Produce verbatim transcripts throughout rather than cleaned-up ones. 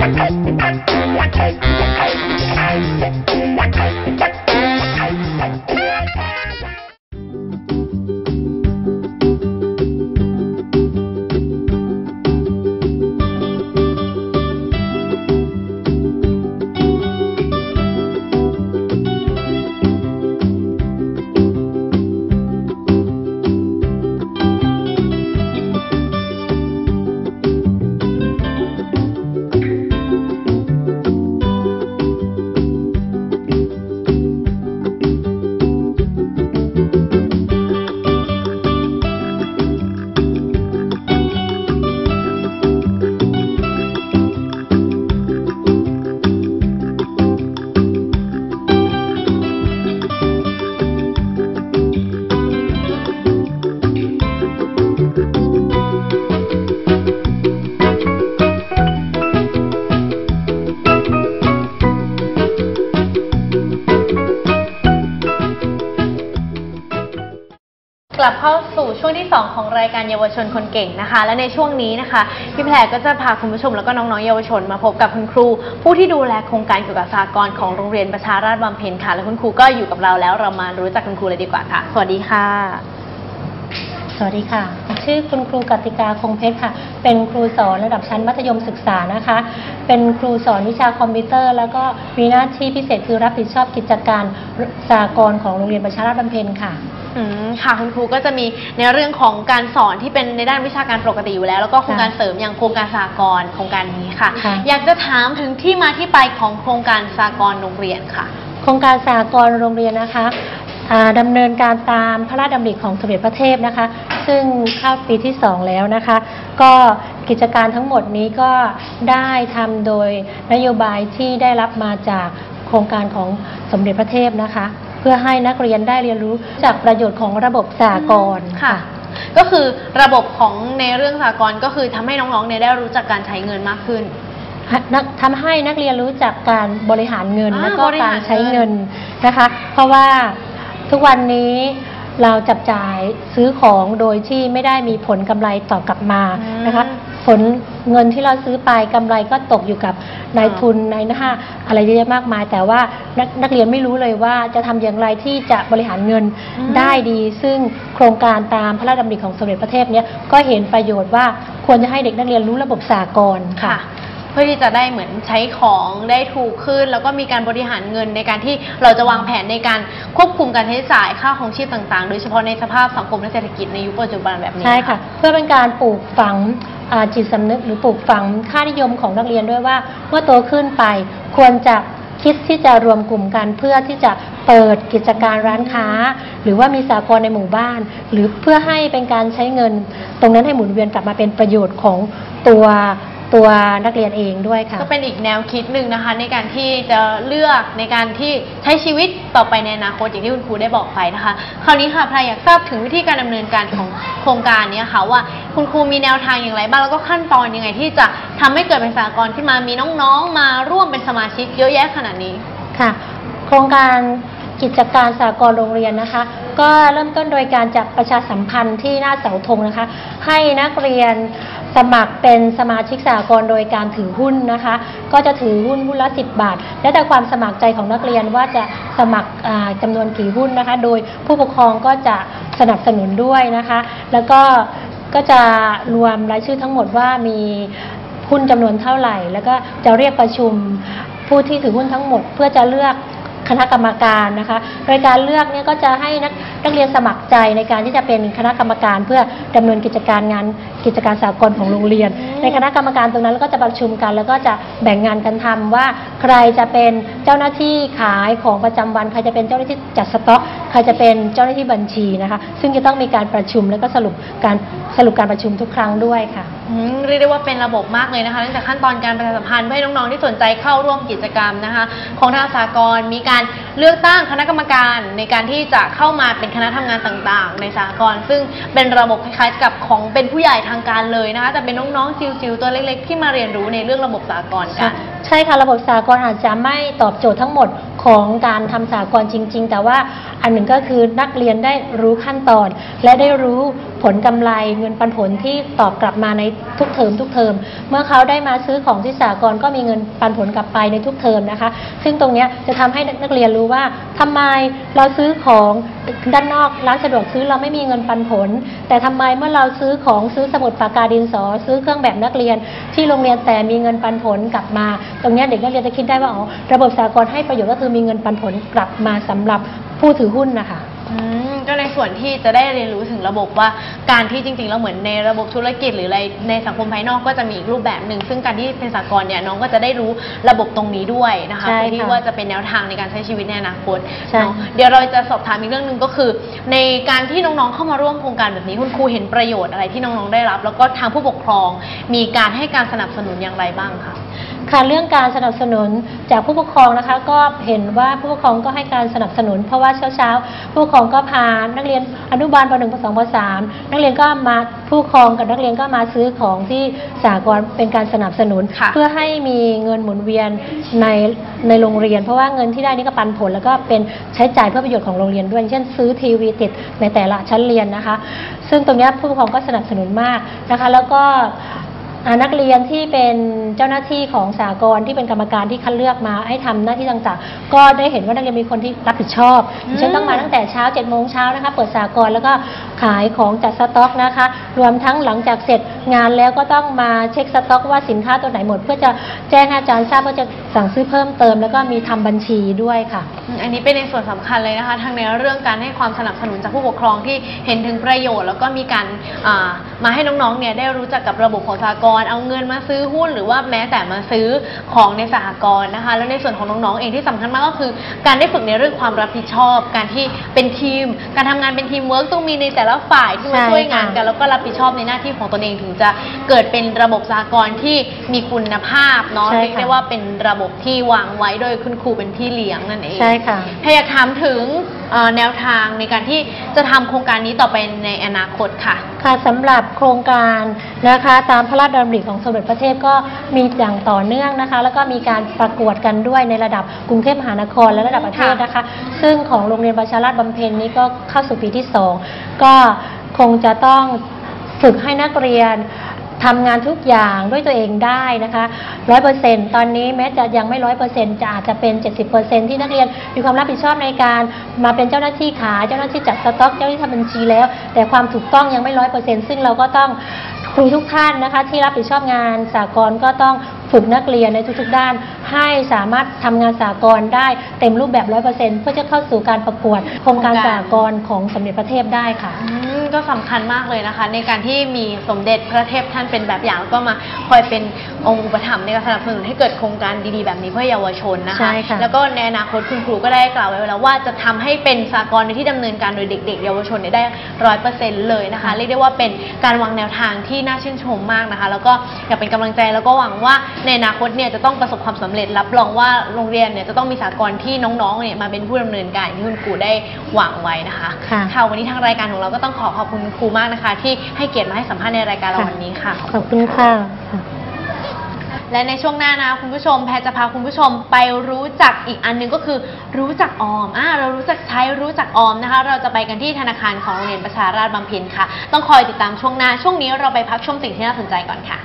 กลับเข้าสู่ช่วงที่สองของรายการเยาวชนคนเก่งนะคะและในช่วงนี้นะคะพี่แพรก็จะพาคุณผู้ชมแล้วก็น้องๆเยาวชนมาพบกับคุณครูผู้ที่ดูแลโครงการเกี่ยวกับสหกรณ์ของโรงเรียนประชาราษฎร์บำเพ็ญค่ะและคุณครูก็อยู่กับเราแล้วเรามารู้จักคุณครูเลยดีกว่าค่ะสวัสดีค่ะสวัสดีค่ะชื่อคุณครูกติกาคงเพชรค่ะเป็นครูสอนระดับชั้นมัธยมศึกษานะคะเป็นครูสอนวิชาคอมพิวเตอร์แล้วก็มีหน้าที่พิเศษคือรับผิดชอบกิจการสหกรณ์ของโรงเรียนประชาราษฎร์บำเพ็ญค่ะอืมค่ะคุณครูก็จะมีในเรื่องของการสอนที่เป็นในด้านวิชาการปกติอยู่แล้วแล้วก็โครงการเสริมอย่างโครงการสหกรณ์โครงการนี้ค่ะอยากจะถามถึงที่มาที่ไปของโครงการสหกรณ์โรงเรียนค่ะโครงการสหกรณ์โรงเรียนนะคะดำเนินการตามพระราชดำริของสมเด็จพระเทพนะคะซึ่งเข้าปีที่สองแล้วนะคะก็กิจการทั้งหมดนี้ก็ได้ทำโดยนโยบายที่ได้รับมาจากโครงการของสมเด็จพระเทพนะคะเพื่อให้นักเรียนได้เรียนรู้จากประโยชน์ของระบบสหกรณ์ค่ะก็คือระบบของในเรื่องสหกรณ์ก็คือทำให้น้องๆเนี่ยได้รู้จักการใช้เงินมากขึ้นทำให้นักเรียนรู้จักการบริหารเงินและก็การใช้เงินนะคะเพราะว่าทุกวันนี้เราจับจ่ายซื้อของโดยที่ไม่ได้มีผลกำไรตอบกลับมานะคะผลเงินที่เราซื้อไปกำไรก็ตกอยู่กับนายทุนนายหน้าอะไรเยอะมากมายแต่ว่านักนักเรียนไม่รู้เลยว่าจะทำอย่างไรที่จะบริหารเงินได้ดีซึ่งโครงการตามพระราชดำริของสมเด็จพระเทพเนี่ยก็เห็นประโยชน์ว่าควรจะให้เด็กนักเรียนรู้ระบบสหกรณ์ค่ะเพื่อที่จะได้เหมือนใช้ของได้ถูกขึ้นแล้วก็มีการบริหารเงินในการที่เราจะวางแผนในการควบคุมการใช้จ่ายค่าของชีพต่างๆโดยเฉพาะในสภาพสังคมและเศรษฐกิจในยุคปัจจุบันแบบนี้ใช่ค่ะเพื่อเป็นการปลูกฝังจิตสำนึกหรือปลูกฝังค่านิยมของนักเรียนด้วยว่าเมื่อโตขึ้นไปควรจะคิดที่จะรวมกลุ่มกันเพื่อที่จะเปิดกิจการร้านค้าหรือว่ามีสหกรณ์ในหมู่บ้านหรือเพื่อให้เป็นการใช้เงินตรงนั้นให้หมุนเวียนกลับมาเป็นประโยชน์ของตัวตัวนักเรียนเองด้วยค่ะก็เป็นอีกแนวคิดหนึ่งนะคะในการที่จะเลือกในการที่ใช้ชีวิตต่อไปในอนาคตอย่างที่คุณครูได้บอกไปนะคะคราวนี้ค่ะพลายอยากทราบถึงวิธีการดำเนินการของโครงการนี้ค่ะว่าคุณครูมีแนวทางอย่างไรบ้างแล้วก็ขั้นตอนยังไงที่จะทำให้เกิดเป็นสหกรณ์ขึ้นมามีน้องๆมาร่วมเป็นสมาชิกเยอะแยะขนาดนี้ค่ะโครงการกิจการสหกรณ์โรงเรียนนะคะก็เริ่มต้นโดยการจัดประชาสัมพันธ์ที่หน้าเสาธงนะคะให้นักเรียนสมัครเป็นสมาชิกสหกรณ์โดยการถือหุ้นนะคะก็จะถือหุ้นหุ้นละสิบบาทและแต่ความสมัครใจของนักเรียนว่าจะสมัครจำนวนกี่หุ้นนะคะโดยผู้ปกครองก็จะสนับสนุนด้วยนะคะแล้วก็ก็จะรวมรายชื่อทั้งหมดว่ามีหุ้นจำนวนเท่าไหร่แล้วก็จะเรียกประชุมผู้ที่ถือหุ้นทั้งหมดเพื่อจะเลือกคณะกรรมการนะคะโดยการเลือกเนี่ยก็จะให้นักนักเรียนสมัครใจในการที่จะเป็นคณะกรรมการเพื่อดำเนินกิจการงานกิจการสหกรณ์ของโรงเรียนในคณะกรรมการตรงนั้นก็จะประชุมกันแล้วก็จะแบ่งงานกันทำว่าใครจะเป็นเจ้าหน้าที่ขายของประจำวันใครจะเป็นเจ้าหน้าที่จัดสต็อกใครจะเป็นเจ้าหน้าที่บัญชีนะคะซึ่งจะต้องมีการประชุมแล้วก็สรุปการสรุปการประชุมทุกครั้งด้วยค่ะเรียกได้ว่าเป็นระบบมากเลยนะคะตั้งแต่ขั้นตอนการประชาสัมพันธ์ให้น้องๆที่สนใจเข้าร่วมกิจกรรมนะคะของทางสหกรณ์มีการเลือกตั้งคณะกรรมการในการที่จะเข้ามาเป็นคณะทำงานต่างๆในสหกรณ์ซึ่งเป็นระบบคล้ายๆกับของเป็นผู้ใหญ่ทางการเลยนะคะแต่เป็นน้องๆจิ๋วๆตัวเล็กๆที่มาเรียนรู้ในเรื่องระบบสหกรณ์กันใช่ค่ะระบบสหกรณ์อาจจะไม่ตอบโจทย์ทั้งหมดของการทำสหกรณ์จริงๆแต่ว่าอันหนึ่งก็คือนักเรียนได้รู้ขั้นตอนและได้รู้ผลกำไรเงินปันผลที่ตอบกลับมาในทุกเทอมทุกเทอมเมื่อเขาได้มาซื้อของที่สหกรณ์ก็มีเงินปันผลกลับไปในทุกเทอมนะคะซึ่งตรงนี้จะทำให้นักเรียนรู้ว่าทำไมเราซื้อของด้านนอกร้านสะดวกซื้อเราไม่มีเงินปันผลแต่ทำไมเมื่อเราซื้อของซื้อสมุดปากกาดินสอซื้อเครื่องแบบนักเรียนที่โรงเรียนแต่มีเงินปันผลกลับมาตรงนี้เด็กนักเรียนจะคิดได้ว่าอ๋อระบบสหกรณ์ให้ประโยชน์ก็คือมีเงินปันผลกลับมาสำหรับผู้ถือหุ้นนะคะก็ในส่วนที่จะได้เรียนรู้ถึงระบบว่าการที่จริงๆแล้วเหมือนในระบบธุรกิจหรืออะไรในสังคมภายนอกก็จะมีอีกรูปแบบหนึ่งซึ่งการที่เป็นสหกรณ์เนี่ยน้องก็จะได้รู้ระบบตรงนี้ด้วยนะคะเพื่อที่ว่าจะเป็นแนวทางในการใช้ชีวิตในอนาคตเนาะเดี๋ยวเราจะสอบถามอีกเรื่องหนึ่งก็คือในการที่น้องๆเข้ามาร่วมโครงการแบบนี้คุณครูเห็นประโยชน์อะไรที่น้องๆได้รับแล้วก็ทางผู้ปกครองมีการให้การสนับสนุนอย่างไรบ้างคะค่ะเรื่องการสนับสนุนจากผู้ปกครองนะคะก็เห็นว่าผู้ปกครองก็ให้การสนับสนุนเพราะว่าเช้าๆผู้ปกครองก็พานักเรียนอนุบาลป หนึ่ง ป สอง ป สาม นักเรียนก็มาผู้ปกครองกับนักเรียนก็มาซื้อของที่สหกรณ์เป็นการสนับสนุนเพื่อให้มีเงินหมุนเวียนในในโรงเรียนเพราะว่าเงินที่ได้นี่ก็ปันผลแล้วก็เป็นใช้จ่ายเพื่อประโยชน์ของโรงเรียนด้วยเช่นซื้อทีวีติดในแต่ละชั้นเรียนนะคะซึ่งตรงนี้ผู้ปกครองก็สนับสนุนมากนะคะแล้วก็นักเรียนที่เป็นเจ้าหน้าที่ของสหกรณ์ที่เป็นกรรมการที่คัดเลือกมาให้ทำหน้าที่ต่างๆก็ได้เห็นว่านักเรียนมีคนที่รับผิดชอบเช่นต้องมาตั้งแต่เช้าเจ็ดโมงเช้านะคะเปิดสหกรณ์แล้วก็ขายของจัดสต็อกนะคะรวมทั้งหลังจากเสร็จงานแล้วก็ต้องมาเช็คสต็อกว่าสินค้าตัวไหนหมดเพื่อจะแจ้งให้อาจารย์ทราบว่าจะสั่งซื้อเพิ่มเติมแล้วก็มีทำบัญชีด้วยค่ะอันนี้เป็นในส่วนสำคัญเลยนะคะทั้งในเรื่องการให้ความสนับสนุนจากผู้ปกครองที่เห็นถึงประโยชน์แล้วก็มีการมาให้น้องๆเนี่ยได้รู้จักกับระบบของสหกรณ์เอาเงินมาซื้อหุ้นหรือว่าแม้แต่มาซื้อของในสหกรณ์นะคะแล้วในส่วนของน้องๆเองที่สำคัญมากก็คือการได้ฝึกในเรื่องความรับผิดชอบการที่เป็นทีมการทำงานเป็นทีมเวิร์กต้องมีในแต่ละฝ่ายที่มาช่วยงานกันแล้วก็รับผิดชอบในหน้าที่ของตนเองถึงจะเกิดเป็นระบบสหกรณ์ที่มีคุณภาพเนาะเรียกได้ว่าเป็นระบบที่วางไว้โดยคุณครูเป็นพี่เลี้ยงนั่นเองใช่ค่ะถ้าอยากถามถึงแนวทางในการที่จะทำโครงการนี้ต่อไปในอนาคตค่ะค่ะสำหรับโครงการนะคะตามพระราชดำริของสมเด็จพระเทพก็มีอย่างต่อเนื่องนะคะแล้วก็มีการประกวดกันด้วยในระดับกรุงเทพมหานครและระดับประเทศนะคะซึ่งของโรงเรียนประชาราษฎร์บำเพ็ญนี้ก็เข้าสู่ปีที่สองก็คงจะต้องฝึกให้นักเรียนทำงานทุกอย่างด้วยตัวเองได้นะคะร้อยเปอร์เซ็นต์ตอนนี้แม้จะยังไม่ร้อยเปอร์เซ็นต์จะอาจจะเป็นเจ็ดสิบเปอร์เซ็นต์ที่นักเรียนมีความรับผิดชอบในการมาเป็นเจ้าหน้าที่ขายเจ้าหน้าที่จัดสต็อกเจ้าหน้าที่ทำบัญชีแล้วแต่ความถูกต้องยังไม่ร้อยเปอร์เซ็นต์ซึ่งเราก็ต้องครูทุกท่านนะคะที่รับผิดชอบงานสหกรณ์ก็ต้องฝึกนักเรียนในทุกๆด้านให้สามารถทำงานสหกรณ์ได้เต็มรูปแบบ ร้อยเปอร์เซ็นต์ เพื่อจะเข้าสู่การประกวดโครงการสหกรณ์ของสมเด็จพระเทพได้ค่ะก็สำคัญมากเลยนะคะในการที่มีสมเด็จพระเทพท่านเป็นแบบอย่างแล้วก็มาคอยเป็นองค์อุปถัมภ์ในการสนับสนุนให้เกิดโครงการดีๆแบบนี้เพื่อเยาวชนนะคะแล้วก็ในอนาคตคุณครูก็ได้กล่าวไว้แล้วว่าจะทำให้เป็นสหกรณ์ที่ดำเนินการโดยเด็กๆเยาวชนได้ร้อยเปอร์เซ็นต์เลยนะคะเรียกได้ว่าเป็นการวางแนวทางที่น่าชื่นชมมากนะคะแล้วก็อยากเป็นกำลังใจแล้วก็หวังว่าในอนาคตเนี่ยจะต้องประสบความสำเร็จรับรองว่าโรงเรียนเนี่ยจะต้องมีสหกรณ์ที่น้องๆเนี่ยมาเป็นผู้ดำเนินการที่คุณครูได้หวังไว้นะคะค่ะวันนี้ทางรายการของเราก็ต้องขอขอบคุณครูมากนะคะที่ให้เกียรติมาให้สัมภาษณ์ในรายการเราวันนี้ค่ะขอบคุณค่ะและในช่วงหน้านะคุณผู้ชมแพรจะพาคุณผู้ชมไปรู้จักอีกอันนึงก็คือรู้จักออมอ่าเรารู้จักใช้รู้จักออมนะคะเราจะไปกันที่ธนาคารของโรงเรียนประชาราษฎร์บำเพ็ญค่ะต้องคอยติดตามช่วงหน้าช่วงนี้เราไปพักชมสิ่งที่น่าสนใจก่อนค่ะ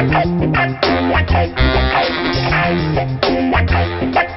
Thank you.